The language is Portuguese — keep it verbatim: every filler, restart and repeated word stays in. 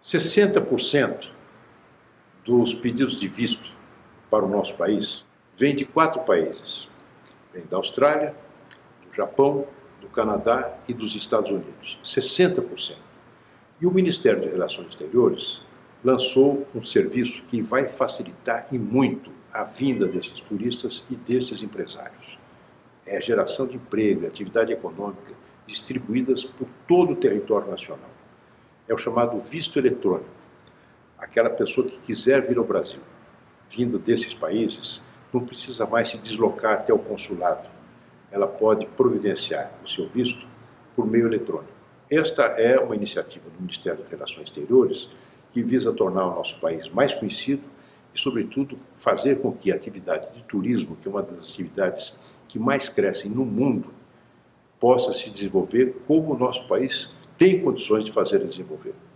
sessenta por cento dos pedidos de visto para o nosso país vêm de quatro países. Vem da Austrália, do Japão, do Canadá e dos Estados Unidos. sessenta por cento. E o Ministério de Relações Exteriores lançou um serviço que vai facilitar e muito a vinda desses turistas e desses empresários. É a geração de emprego, atividade econômica, distribuídas por todo o território nacional. É o chamado visto eletrônico. Aquela pessoa que quiser vir ao Brasil, vindo desses países, não precisa mais se deslocar até o consulado. Ela pode providenciar o seu visto por meio eletrônico. Esta é uma iniciativa do Ministério das Relações Exteriores que visa tornar o nosso país mais conhecido e, sobretudo, fazer com que a atividade de turismo, que é uma das atividades que mais crescem no mundo, possa se desenvolver como o nosso país tem condições de fazer e desenvolver.